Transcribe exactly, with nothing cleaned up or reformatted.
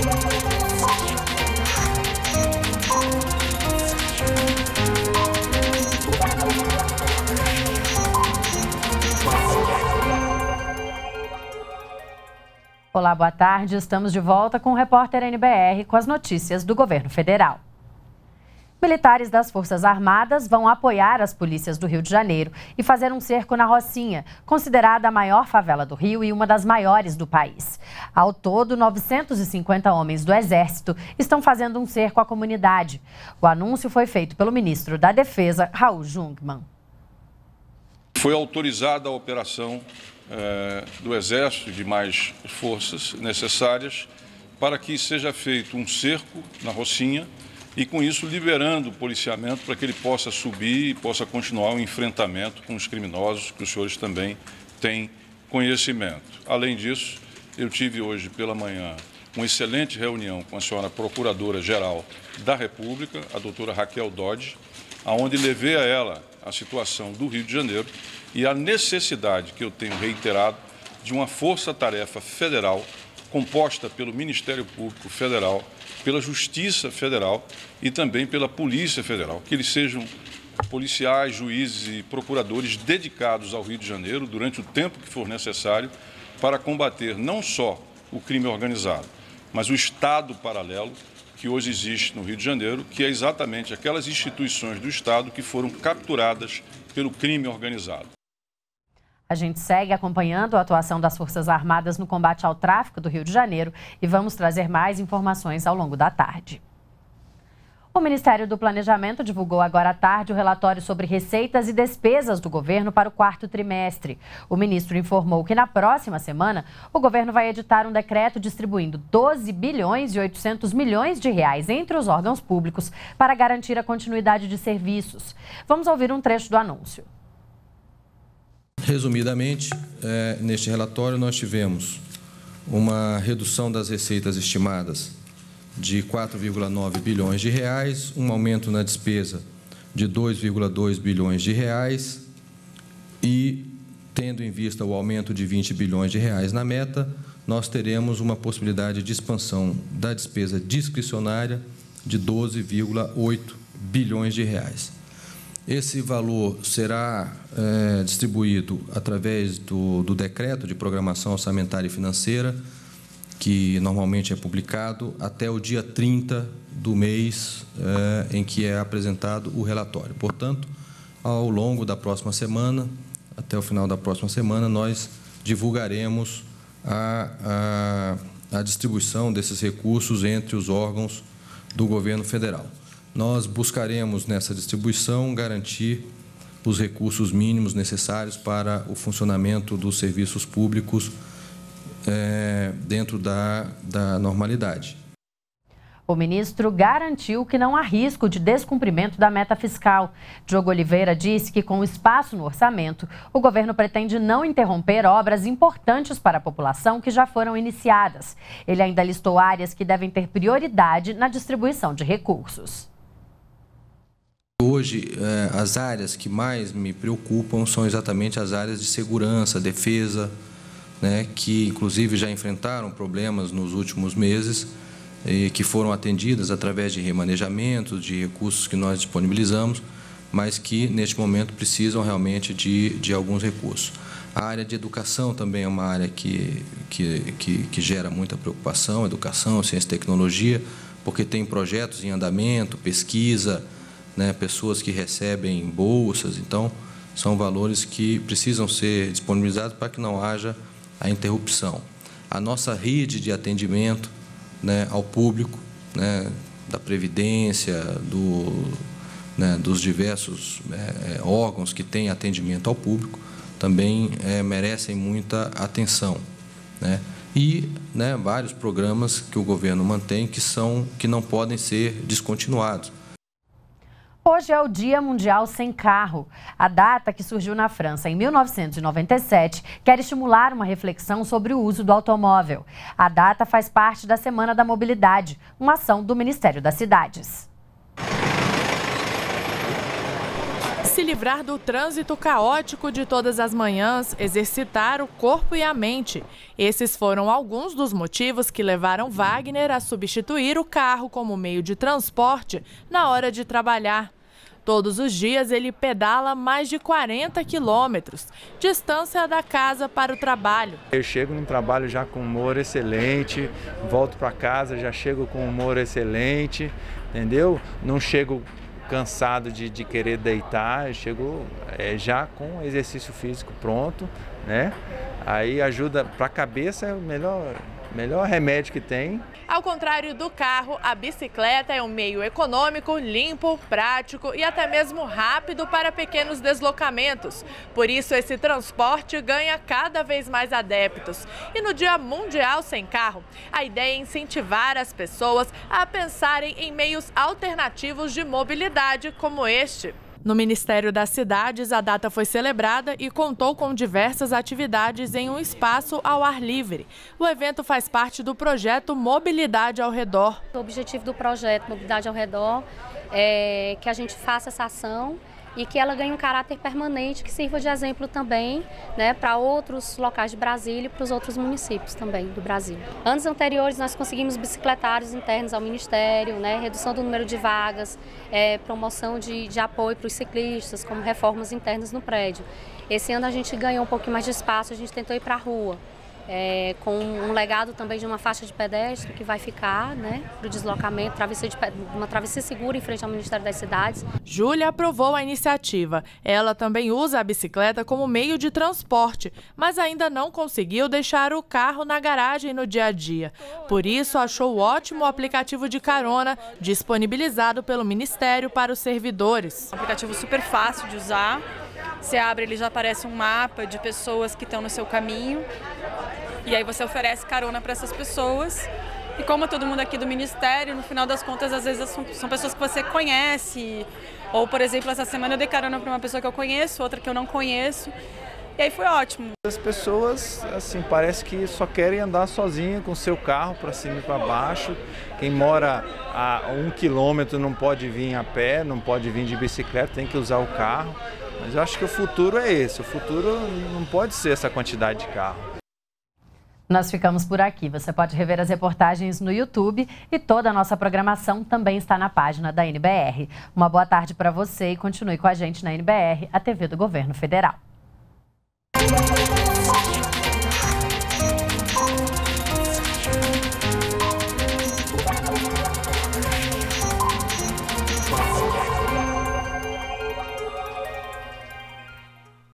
Olá, boa tarde. Estamos de volta com o repórter N B R com as notícias do governo federal. Militares das Forças Armadas vão apoiar as polícias do Rio de Janeiro e fazer um cerco na Rocinha, considerada a maior favela do Rio e uma das maiores do país. Ao todo, novecentos e cinquenta homens do Exército estão fazendo um cerco à comunidade. O anúncio foi feito pelo ministro da Defesa, Raul Jungmann. Foi autorizada a operação eh, do Exército e de mais forças necessárias para que seja feito um cerco na Rocinha e, com isso, liberando o policiamento para que ele possa subir e possa continuar o enfrentamento com os criminosos, que os senhores também têm conhecimento. Além disso, eu tive hoje pela manhã uma excelente reunião com a senhora Procuradora-Geral da República, a doutora Raquel Dodge, onde levei a ela a situação do Rio de Janeiro e a necessidade que eu tenho reiterado de uma força-tarefa federal composta pelo Ministério Público Federal, pela Justiça Federal e também pela Polícia Federal, que eles sejam policiais, juízes e procuradores dedicados ao Rio de Janeiro durante o tempo que for necessário para combater não só o crime organizado, mas o Estado paralelo que hoje existe no Rio de Janeiro, que é exatamente aquelas instituições do Estado que foram capturadas pelo crime organizado. A gente segue acompanhando a atuação das Forças Armadas no combate ao tráfico do Rio de Janeiro e vamos trazer mais informações ao longo da tarde. O Ministério do Planejamento divulgou agora à tarde o relatório sobre receitas e despesas do governo para o quarto trimestre. O ministro informou que na próxima semana o governo vai editar um decreto distribuindo doze bilhões e oitocentos milhões de reais entre os órgãos públicos para garantir a continuidade de serviços. Vamos ouvir um trecho do anúncio. Resumidamente, é, neste relatório nós tivemos uma redução das receitas estimadas de quatro vírgula nove bilhões de reais, um aumento na despesa de dois vírgula dois bilhões de reais e, tendo em vista o aumento de vinte bilhões de reais na meta, nós teremos uma possibilidade de expansão da despesa discricionária de doze vírgula oito bilhões de reais. Esse valor será é, distribuído através do, do decreto de programação orçamentária e financeira, que normalmente é publicado até o dia trinta do mês eh, em que é apresentado o relatório. Portanto, ao longo da próxima semana, até o final da próxima semana, nós divulgaremos a, a, a distribuição desses recursos entre os órgãos do governo federal. Nós buscaremos, nessa distribuição, garantir os recursos mínimos necessários para o funcionamento dos serviços públicos É, dentro da, da normalidade. O ministro garantiu que não há risco de descumprimento da meta fiscal. Diogo Oliveira disse que, com o espaço no orçamento, o governo pretende não interromper obras importantes para a população que já foram iniciadas. Ele ainda listou áreas que devem ter prioridade na distribuição de recursos. Hoje, é, as áreas que mais me preocupam são exatamente as áreas de segurança, defesa, né, que inclusive já enfrentaram problemas nos últimos meses e que foram atendidas através de remanejamentos, de recursos que nós disponibilizamos, mas que neste momento precisam realmente de, de alguns recursos. A área de educação também é uma área que, que, que, que gera muita preocupação, educação, ciência e tecnologia, porque tem projetos em andamento, pesquisa, né, pessoas que recebem bolsas, então são valores que precisam ser disponibilizados para que não haja a interrupção. A nossa rede de atendimento, né, ao público, né, da Previdência, do, né, dos diversos é, órgãos que têm atendimento ao público, também é, merecem muita atenção, né? E né, vários programas que o governo mantém que, são, que não podem ser descontinuados. Hoje é o Dia Mundial Sem Carro. A data, que surgiu na França em mil novecentos e noventa e sete, quer estimular uma reflexão sobre o uso do automóvel. A data faz parte da Semana da Mobilidade, uma ação do Ministério das Cidades. Se livrar do trânsito caótico de todas as manhãs, exercitar o corpo e a mente. Esses foram alguns dos motivos que levaram Wagner a substituir o carro como meio de transporte na hora de trabalhar. Todos os dias ele pedala mais de quarenta quilômetros, distância da casa para o trabalho. Eu chego no trabalho já com humor excelente, volto para casa, já chego com humor excelente, entendeu? Não chego cansado de, de querer deitar, eu chego é, já com exercício físico pronto, né? Aí ajuda para a cabeça, é o melhor, melhor remédio que tem. Ao contrário do carro, a bicicleta é um meio econômico, limpo, prático e até mesmo rápido para pequenos deslocamentos. Por isso, esse transporte ganha cada vez mais adeptos. E no Dia Mundial Sem Carro, a ideia é incentivar as pessoas a pensarem em meios alternativos de mobilidade como este. No Ministério das Cidades, a data foi celebrada e contou com diversas atividades em um espaço ao ar livre. O evento faz parte do projeto Mobilidade ao Redor. O objetivo do projeto Mobilidade ao Redor é que a gente faça essa ação e que ela ganhe um caráter permanente, que sirva de exemplo também, né, para outros locais de Brasília e para os outros municípios também do Brasil. Anos anteriores nós conseguimos bicicletários internos ao Ministério, né, redução do número de vagas, é, promoção de, de apoio para os ciclistas, como reformas internas no prédio. Esse ano a gente ganhou um pouquinho mais de espaço, a gente tentou ir para a rua. É, com um legado também de uma faixa de pedestre que vai ficar, né, para o deslocamento, travessia de, uma travessia segura em frente ao Ministério das Cidades. Júlia aprovou a iniciativa. Ela também usa a bicicleta como meio de transporte, mas ainda não conseguiu deixar o carro na garagem no dia a dia. Por isso, achou ótimo o aplicativo de carona disponibilizado pelo Ministério para os servidores. Um aplicativo super fácil de usar. Você abre, ele já aparece um mapa de pessoas que estão no seu caminho. E aí você oferece carona para essas pessoas. E como todo mundo aqui do Ministério, no final das contas, às vezes são, são pessoas que você conhece. Ou, por exemplo, essa semana eu dei carona para uma pessoa que eu conheço, outra que eu não conheço. E aí foi ótimo. As pessoas, assim, parece que só querem andar sozinha com o seu carro para cima e para baixo. Quem mora a um quilômetro não pode vir a pé, não pode vir de bicicleta, tem que usar o carro. Mas eu acho que o futuro é esse, o futuro não pode ser essa quantidade de carro. Nós ficamos por aqui. Você pode rever as reportagens no YouTube e toda a nossa programação também está na página da N B R. Uma boa tarde para você e continue com a gente na N B R, a T V do Governo Federal.